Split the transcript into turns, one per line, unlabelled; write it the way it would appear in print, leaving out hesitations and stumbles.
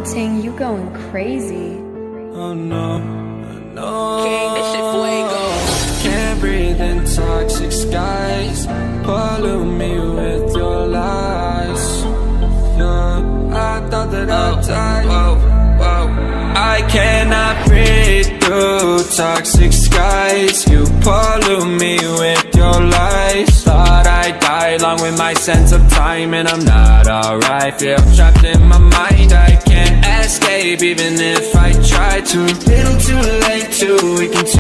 Ting, you going crazy.
Oh no, no.
King, this shit fuego.
Can't breathe in toxic skies. Pollute me with your lies. Yeah, I thought that I'd die. Whoa, whoa. I cannot breathe through toxic skies. You pollute me with your lies. Thought I'd die along with my sense of time, and I'm not alright. Feel trapped in my mind, I can't escape even if I try to. Little too late to, we can